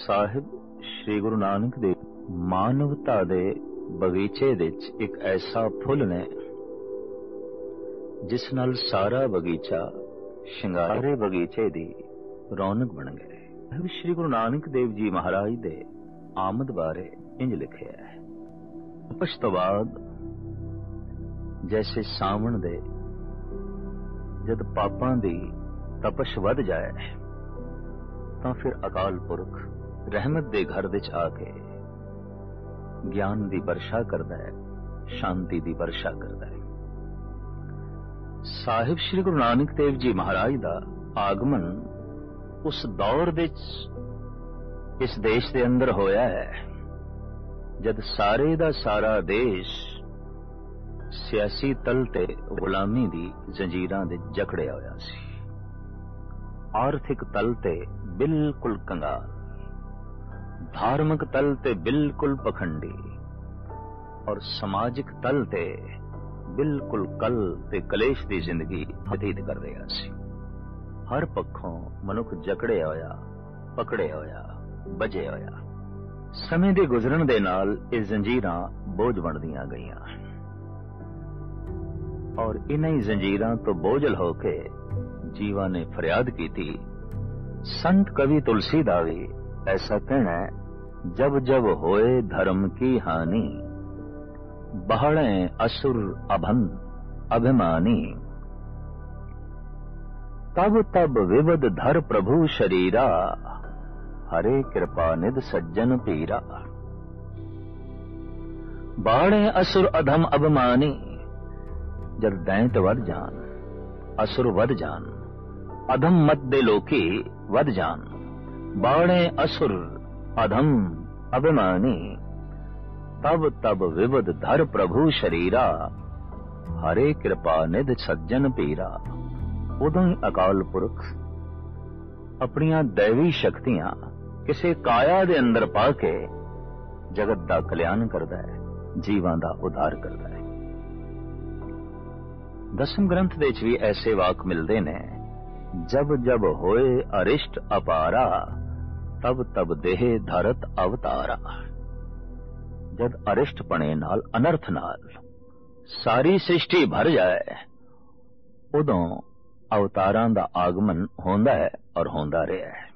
ਸਾਹਿਬ श्री गुरु नानक देव मानवता दे बगीचे विच एक ऐसा फुल ने जिस नाल सारा बगीचा शिंगारे बगीचे दी रौनक बन गए। श्री गुरु नानक देव जी महाराज दे आमद बारे इंज लिखिया है, तपश तो बाद जैसे सावण दे जद पापां दी तपश वध जाए तां फिर अकाल पुरख रहमत दे घर विच आके ज्ञान दी वर्षा करदा है, शांति दी वर्षा करदा है। साहिब श्री गुरु नानक देव जी महाराज दा आगमन उस दौर विच इस देश दे अंदर होया है जद सारे दा सारा देश सियासी तल ते गुलामी दी जंजीरां दे जकड़िया होया सी, आर्थिक तल ते बिल्कुल कंगाल, धार्मिक तल ते बिल्कुल पखंडी और समाजिक तल ते बिल्कुल कल ते कलेश दी जिंदगी बतीत कर रहा सी। हर पक्षों मनुख जकड़िया होया, पकड़िया होया, बजे होया। समय दे गुजरन दे नाल इह जंजीरां बोझ बनदियां गईयां और इन्हीं जंजीरां तो बोझल होके जीवा ने फरियाद की थी। संत कवि तुलसी दा भी ऐसा कहना है, जब जब होए धर्म की हानि बहड़े असुर अभन अभिमानी, तब तब विवद धर प्रभु शरीरा, हरे कृपा निध सज्जन पीरा। बाड़े असुर अधम अभिमानी, जब दैंत वध जान, असुर वध जान, अधम मत दे लोकी वध जान, बाड़े असुर अधम अभिमानी, तब तब विवद धर प्रभु शरीरा, हरे कृपा निध सज्जन पीरा। उदों ही अकाल पुरख अपनियां दैवी शक्तियां किसी काया दे अंदर पाके जगत दा कल्याण करदा है, जीवां दा उद्धार करदा है। दसम ग्रंथ दे च भी ऐसे वाक मिलते ने, जब जब होए अरिष्ट अपारा, तब तब देह धरत अवतारा। जब अरिष्ट पने नाल अनर्थ नाल सारी सृष्टि भर जाए, उदों अवतारां दा आगमन होंदा है और होंदा रहा है।